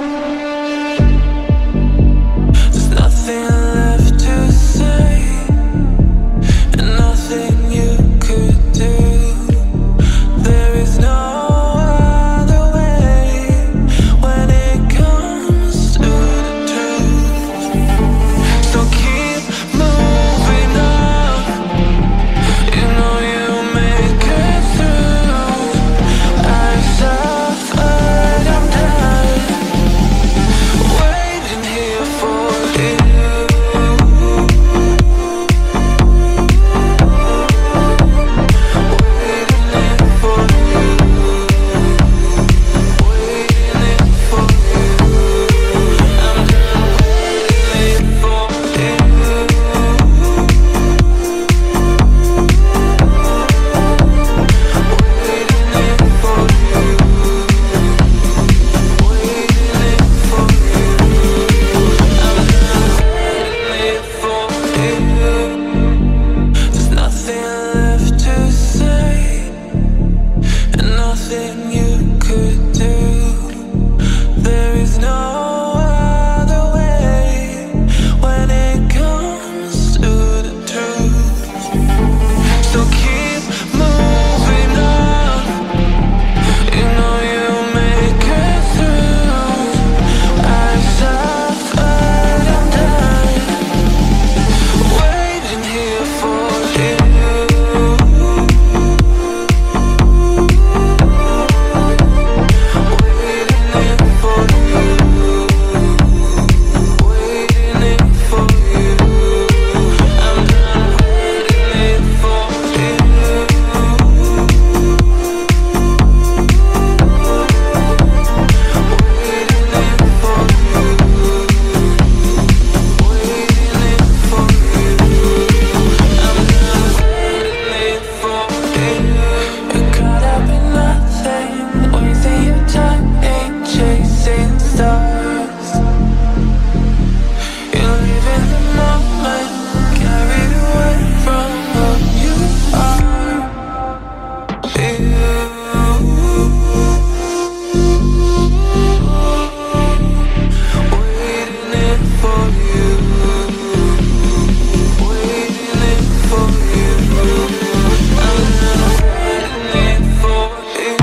There's nothing left to say, and nothing you could do. There is no other way when it comes to the truth. So keep moving on. You know you'll make it through. I suffered, I'm done waiting here for you. There's nothing left to say, and nothing you could do. There is no other way when it comes to the truth. So keep moving on. You know you'll make it through. I suffered, I'm done waiting here for you. Chasing stars, you live in the moment, carried away from who you are. Waiting for you, waiting for you. I'm waiting for you.